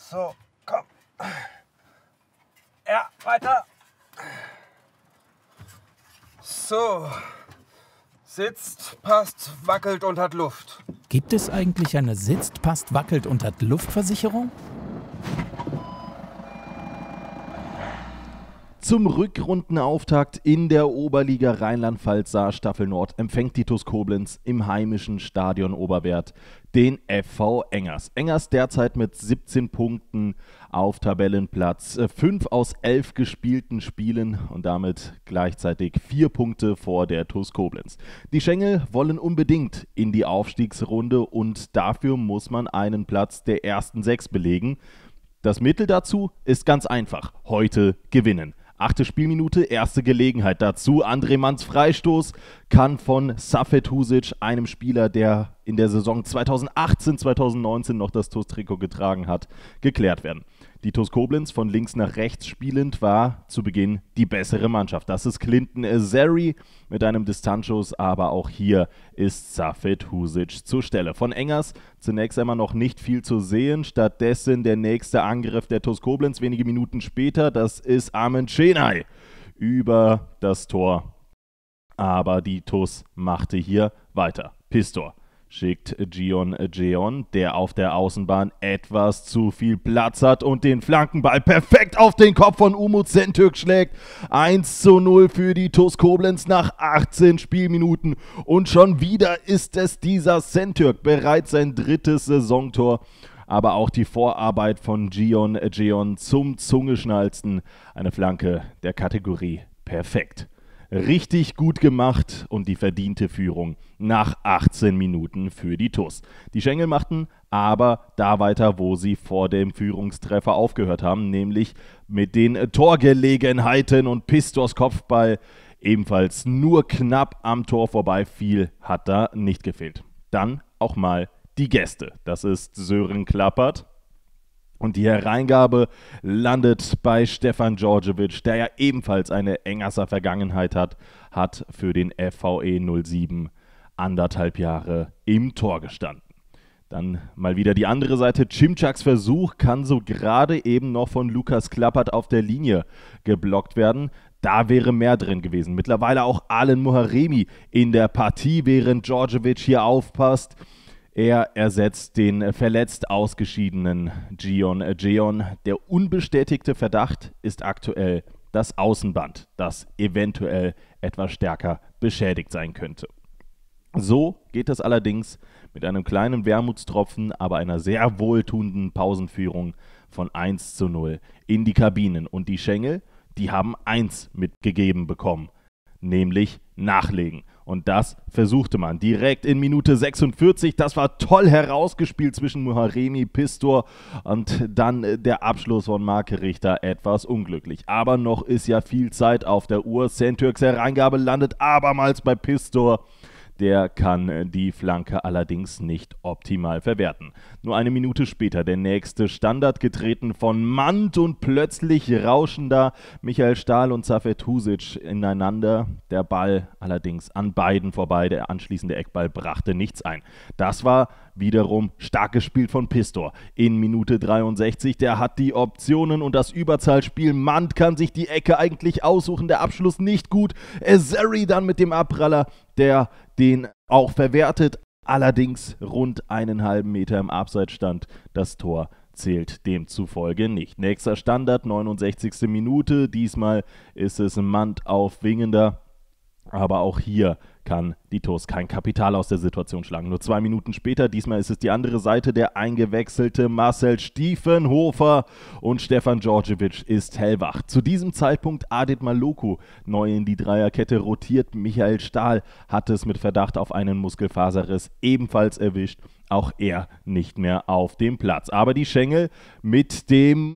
So, komm. Ja, weiter. So. Sitzt, passt, wackelt und hat Luft. Gibt es eigentlich eine Sitzt, passt, wackelt und hat Luftversicherung? Zum Rückrundenauftakt in der Oberliga Rheinland-Pfalz Saar-Staffel Nord empfängt die TuS Koblenz im heimischen Stadion Oberwerth den FV Engers. Engers derzeit mit 17 Punkten auf Tabellenplatz 5 aus 11 gespielten Spielen und damit gleichzeitig 4 Punkte vor der TuS Koblenz. Die Schengel wollen unbedingt in die Aufstiegsrunde und dafür muss man einen Platz der ersten 6 belegen. Das Mittel dazu ist ganz einfach: heute gewinnen. 8. Spielminute, erste Gelegenheit dazu. André Manns Freistoß kann von Safet Husic, einem Spieler, der in der Saison 2018/2019 noch das TuS-Trikot getragen hat, geklärt werden. Die TuS Koblenz von links nach rechts spielend war zu Beginn die bessere Mannschaft. Das ist Clinton Azeri mit einem Distanzschuss, aber auch hier ist Safet Husic zur Stelle. Von Engers zunächst einmal noch nicht viel zu sehen. Stattdessen der nächste Angriff der TuS Koblenz wenige Minuten später. Das ist Armen Şenay über das Tor. Aber die TuS machte hier weiter. Pistor schickt Gion Jeon, der auf der Außenbahn etwas zu viel Platz hat und den Flankenball perfekt auf den Kopf von Umut Şentürk schlägt. 1:0 für die TuS Koblenz nach 18 Spielminuten. Und schon wieder ist es dieser Şentürk, bereits sein 3. Saisontor. Aber auch die Vorarbeit von Gion Jeon zum Zungeschnalzen. Eine Flanke der Kategorie perfekt. Richtig gut gemacht und die verdiente Führung nach 18 Minuten für die TuS. Die Schengel machten aber da weiter, wo sie vor dem Führungstreffer aufgehört haben, nämlich mit den Torgelegenheiten, und Pistors Kopfball ebenfalls nur knapp am Tor vorbei. Viel hat da nicht gefehlt. Dann auch mal die Gäste. Das ist Sören Klappert. Und die Hereingabe landet bei Stefan Djordjevic, der ja ebenfalls eine Engerser Vergangenheit hat für den FVE 07 1,5 Jahre im Tor gestanden. Dann mal wieder die andere Seite. Cimczaks Versuch kann so gerade eben noch von Lukas Klappert auf der Linie geblockt werden. Da wäre mehr drin gewesen. Mittlerweile auch Alen Muharemi in der Partie, während Djordjevic hier aufpasst. Er ersetzt den verletzt ausgeschiedenen Gion Jeon. Der unbestätigte Verdacht ist aktuell das Außenband, das eventuell etwas stärker beschädigt sein könnte. So geht es allerdings mit einem kleinen Wermutstropfen, aber einer sehr wohltuenden Pausenführung von 1:0 in die Kabinen. Und die Schengel, die haben eins mitgegeben bekommen, nämlich nachlegen. Und das versuchte man direkt in Minute 46. Das war toll herausgespielt zwischen Muharemi, Pistor und dann der Abschluss von Marke Richter etwas unglücklich. Aber noch ist ja viel Zeit auf der Uhr. Şentürks Hereingabe landet abermals bei Pistor. Der kann die Flanke allerdings nicht optimal verwerten. Nur eine Minute später der nächste Standard, getreten von Mand, und plötzlich rauschen da Michael Stahl und Safet Husic ineinander. Der Ball allerdings an beiden vorbei. Der anschließende Eckball brachte nichts ein. Das war wiederum stark gespielt von Pistor in Minute 63. Der hat die Optionen und das Überzahlspiel. Mand kann sich die Ecke eigentlich aussuchen. Der Abschluss nicht gut. Azeri dann mit dem Abpraller, der den auch verwertet, allerdings rund 1,5 Meter im Abseits stand. Das Tor zählt demzufolge nicht. Nächster Standard, 69. Minute. Diesmal ist es Mand auf Wingender. Aber auch hier kann die TuS kein Kapital aus der Situation schlagen. Nur 2 Minuten später, diesmal ist es die andere Seite, der eingewechselte Marcel Stiefenhofer, und Stefan Djordjevic ist hellwach. Zu diesem Zeitpunkt Adit Maloku neu in die Dreierkette rotiert. Michael Stahl hat es mit Verdacht auf einen Muskelfaserriss ebenfalls erwischt. Auch er nicht mehr auf dem Platz. Aber die Schengel mit dem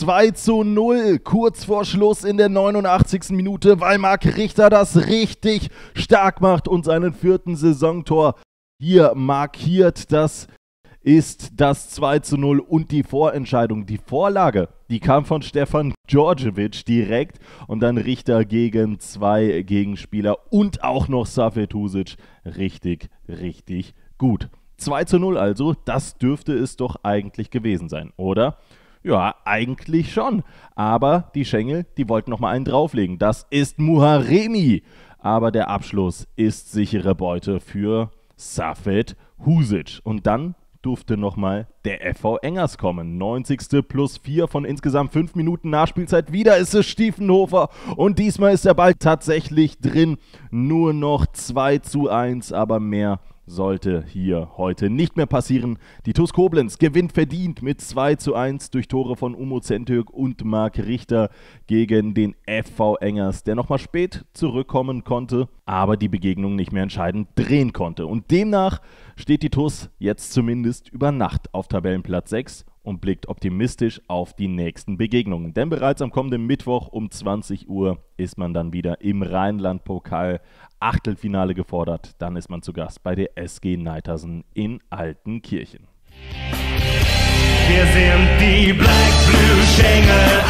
2:0 kurz vor Schluss in der 89. Minute, weil Marc Richter das richtig stark macht und seinen 4. Saisontor hier markiert. Das ist das 2:0 und die Vorentscheidung. Die Vorlage, die kam von Stefan Djordjevic direkt, und dann Richter gegen 2 Gegenspieler und auch noch Safet Husic. Richtig, richtig gut. 2:0 also, das dürfte es doch eigentlich gewesen sein, oder? Ja, eigentlich schon. Aber die Schengel, die wollten nochmal einen drauflegen. Das ist Muharremi. Aber der Abschluss ist sichere Beute für Safet Husic. Und dann durfte nochmal der FV Engers kommen. 90. plus 4 von insgesamt 5 Minuten Nachspielzeit. Wieder ist es Stiefenhofer und diesmal ist der Ball tatsächlich drin. Nur noch 2:1, aber mehr sollte hier heute nicht mehr passieren. Die TuS Koblenz gewinnt verdient mit 2:1 durch Tore von Umo Zentürk und Marc Richter gegen den FV Engers, der nochmal spät zurückkommen konnte, aber die Begegnung nicht mehr entscheidend drehen konnte. Und demnach steht die TuS jetzt zumindest über Nacht auf Tabellenplatz 6 und blickt optimistisch auf die nächsten Begegnungen. Denn bereits am kommenden Mittwoch um 20 Uhr ist man dann wieder im Rheinland-Pokal Achtelfinale gefordert. Dann ist man zu Gast bei der SG Neidersen in Altenkirchen. Wir sind die Black Blue Schengel